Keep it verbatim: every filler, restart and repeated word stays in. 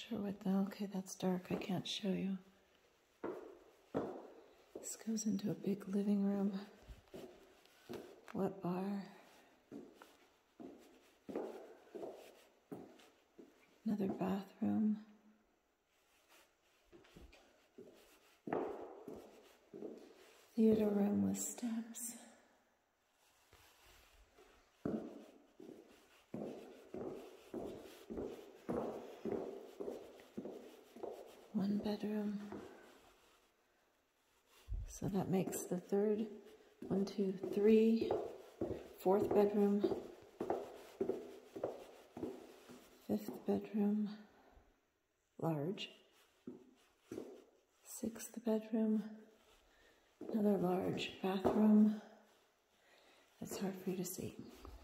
sure what the, okay, that's dark, I can't show you. This goes into a big living room, wet bar, another bathroom, theater room with steps, one bedroom. So that makes the third, one, two, three, fourth bedroom, fifth bedroom, large, sixth bedroom, another large bathroom. It's hard for you to see.